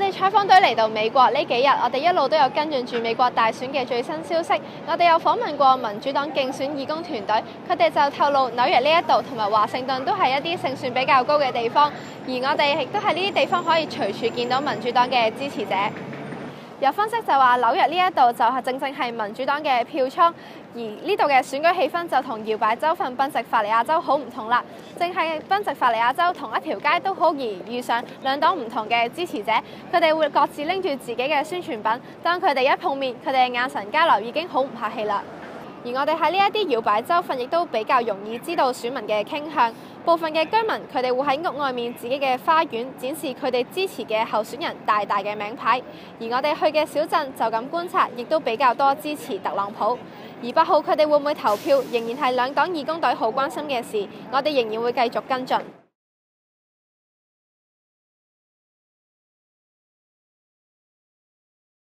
哋採訪隊嚟到美國呢幾日，我哋一路都有跟進住美國大選嘅最新消息。我哋有訪問過民主黨競選義工團隊，佢哋就透露紐約呢一度同埋華盛頓都係一啲勝算比較高嘅地方，而我哋亦都喺呢啲地方可以隨處見到民主黨嘅支持者。有分析就話紐約呢一度就係正係民主黨嘅票倉，而呢度嘅選舉氣氛就同搖擺州份賓夕法尼亞州好唔同啦。正係賓夕法尼亞州同一條街都好易遇上兩黨唔同嘅支持者，佢哋會各自拎住自己嘅宣傳品，當佢哋一碰面，佢哋嘅眼神交流已經好唔客氣啦。而我哋喺呢一啲搖擺州份亦都比較容易知道選民嘅傾向，部分嘅居民佢哋會喺屋外面自己嘅花園展示佢哋支持嘅候選人大大嘅名牌，而我哋去嘅小鎮就咁觀察，亦都比較多支持特朗普。而8號佢哋會唔會投票，仍然係兩黨義工隊好關心嘅事，我哋仍然會繼續跟進。